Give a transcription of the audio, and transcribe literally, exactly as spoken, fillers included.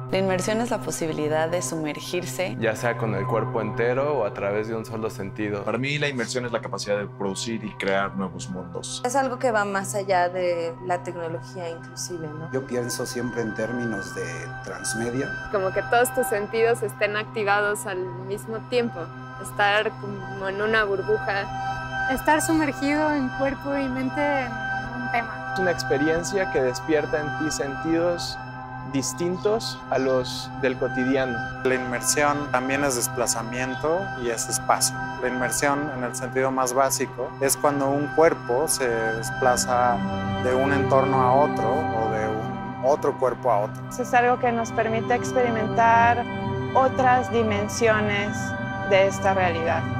La inmersión es la posibilidad de sumergirse, ya sea con el cuerpo entero o a través de un solo sentido. Para mí la inmersión es la capacidad de producir y crear nuevos mundos. Es algo que va más allá de la tecnología inclusive, ¿no? Yo pienso siempre en términos de transmedia. Como que todos tus sentidos estén activados al mismo tiempo. Estar como en una burbuja. Estar sumergido en cuerpo y mente en un tema. Es una experiencia que despierta en ti sentidos distintos a los del cotidiano. La inmersión también es desplazamiento y es espacio. La inmersión, en el sentido más básico, es cuando un cuerpo se desplaza de un entorno a otro o de un otro cuerpo a otro. Es algo que nos permite experimentar otras dimensiones de esta realidad.